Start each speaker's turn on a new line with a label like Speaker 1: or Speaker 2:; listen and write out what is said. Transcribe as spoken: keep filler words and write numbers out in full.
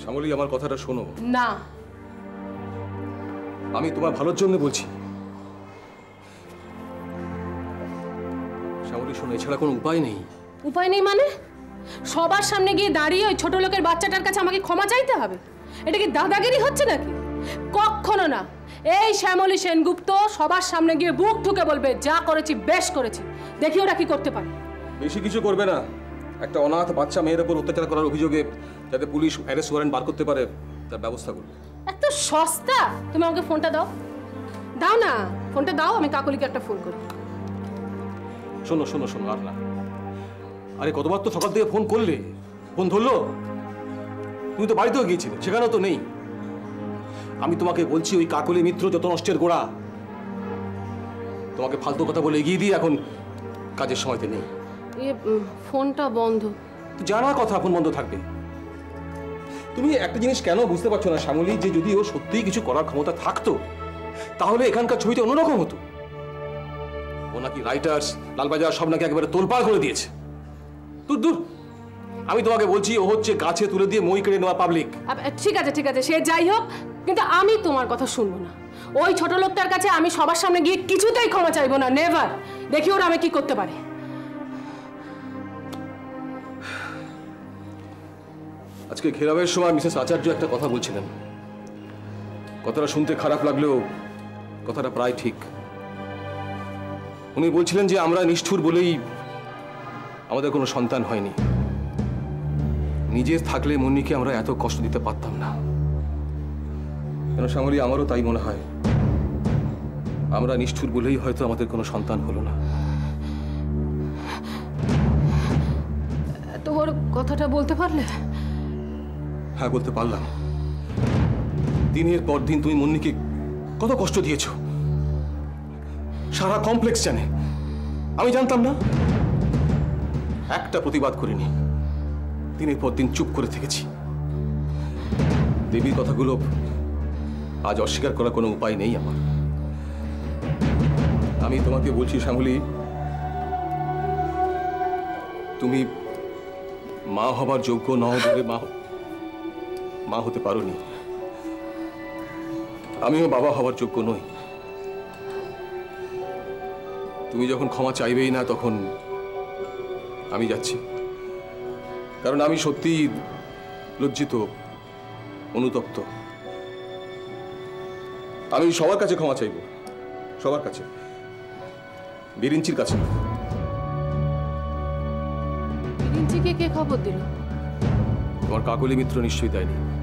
Speaker 1: শ্যামলী, আমার কথাটা শোনো।
Speaker 2: না,
Speaker 1: আমি তোমার ভালোর জন্য বলছি। শ্যামলী শোনো, এছাড়া কোনো উপায় নেই।
Speaker 2: উপায় নেই মানে? সবার সামনে গিয়ে দাঁড়িয়ে ওই ছোট লোকের বাচ্চাটার কাছে আমাকে ক্ষমা চাইতে হবে? এটা কি দাদাগিরি হচ্ছে নাকি? কখনো না। এই শ্যামলী সেনগুপ্ত সবার সামনে গিয়ে বুক ঠুকে বলবে, যা করেছি বেশ করেছি। দেখি ওরা কি করতে পারে।
Speaker 1: বেশি কিছু করবে না। একটা অনাথ বাচ্চা মেয়ের উপর অত্যাচার করার অভিযোগে যাতে পুলিশ অ্যারেস্ট ওয়ারেন্ট বার করতে পারে তার ব্যবস্থা করবে।
Speaker 2: এত সস্তা? তুমি আমাকে ফোনটা দাও। দাও না, ফোনটা দাও, আমি কাকলিকে একটা ফোন করি।
Speaker 1: শোনো শোনো শোনো, আর না। আরে কতবার তো সকাল থেকে ফোন করলে, ফোন ধরলো? তুমি তো বাড়িতেও গিয়েছিলে, সেখানেও তো নেই। আমি তোমাকে বলছি, ওই কাকলি মিত্র যত নষ্টের গোড়া। তোমাকে ফালতু কথা বলে এগিয়ে দিয়ে এখন কাজের সময়তে নেই।
Speaker 2: ফোনটা বন্ধ।
Speaker 1: জানা কথা, ফোন বন্ধ থাকবে? তুমি একটা জিনিস কেন বুঝতে পারছো না শ্যামলী, যে যদি ও সত্যিই কিছু করার ক্ষমতা থাকতো তাহলে এখানকার ছবিটা অন্যরকম হতো। ও নাকি রাইটার্স, লালবাজার সব নাকি একেবারে তোলপাড় করে দিয়েছে। দূর দূর, আমি তোমাকে বলছি, ও হচ্ছে গাছে তুলে দিয়ে মই কেড়ে নেওয়া পাবলিক।
Speaker 2: ঠিক আছে ঠিক আছে, সে যাই হোক, কিন্তু আমি তোমার কথা শুনবো না। ওই ছোট লোকটার কাছে আমি সবার সামনে গিয়ে কিছুতেই ক্ষমা চাইবো না, নেভার। দেখি ওরা আমি কি করতে পারে।
Speaker 1: আজকে ঘেরাবের সময় মিসেস আচার্য একটা কথা বলছিলেন। কথাটা শুনতে খারাপ লাগলেও কথাটা প্রায় ঠিক। উনি বলছিলেন যে আমরা নিষ্ঠুর বলেই আমাদের কোনো সন্তান হয়নি। নিজের থাকলে মুন্নিকে আমরা এত কষ্ট দিতে পারতাম না। কেন শ্যামলী, আমারও তাই মনে হয়। আমরা নিষ্ঠুর বলেই হয়তো আমাদের কোনো সন্তান হলো না।
Speaker 2: এত বড় কথাটা বলতে পারলে?
Speaker 1: হ্যাঁ, বলতে পারলাম। দিনের পর দিন তুমি মুন্নিকে কত কষ্ট দিয়েছ, সারা কমপ্লেক্স জানে। আমি জানতাম না? একটা প্রতিবাদ করিনি। দিনের পর দিন চুপ করে থেকেছি। দেবীর কথাগুলো আজ অস্বীকার করার কোনো উপায় নেই আমার। আমি তোমাকে বলছি শ্যামলী, তুমি মা হবার যোগ্য নও বলে মা মা হতে পারোনি। আমিও বাবা হবার যোগ্য নই। তুমি যখন ক্ষমা চাইবেই না, তখন আমি যাচ্ছি। কারণ আমি সত্যি লজ্জিত, অনুতপ্ত। আমি সবার কাছে ক্ষমা চাইব, সবার কাছে, বিরিঞ্চির কাছে।
Speaker 2: বিরিঞ্চিকে কে খবর দিল?
Speaker 1: তোমার কাকলি মিত্র নিশ্চয়ই দেয়নি।